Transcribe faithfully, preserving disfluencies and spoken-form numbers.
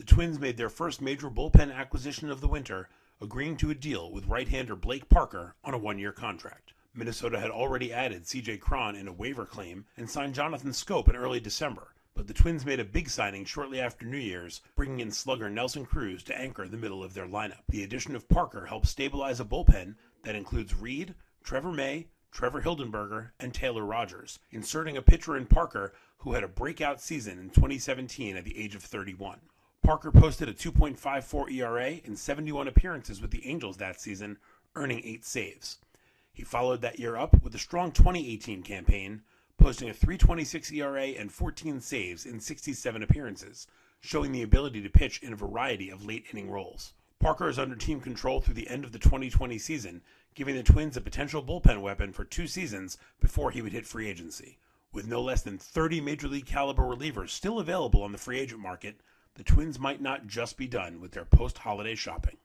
Twins made their first major bullpen acquisition of the winter, agreeing to a deal with right-hander Blake Parker on a one-year contract. Minnesota had already added C J Cron in a waiver claim and signed Jonathan Schoop in early December, but the Twins made a big signing shortly after New Year's, bringing in slugger Nelson Cruz to anchor the middle of their lineup. The addition of Parker helped stabilize a bullpen that includes Reed, Trevor May, Trevor Hildenberger, and Taylor Rogers, inserting a pitcher in Parker who had a breakout season in twenty seventeen at the age of thirty-one. Parker posted a two point five four E R A in seventy-one appearances with the Angels that season, earning eight saves. He followed that year up with a strong twenty eighteen campaign, posting a three point two six E R A and fourteen saves in sixty-seven appearances, showing the ability to pitch in a variety of late-inning roles. Parker is under team control through the end of the twenty twenty season, giving the Twins a potential bullpen weapon for two seasons before he would hit free agency. With no less than thirty Major League caliber relievers still available on the free agent market, the Twins might not just be done with their post-holiday shopping.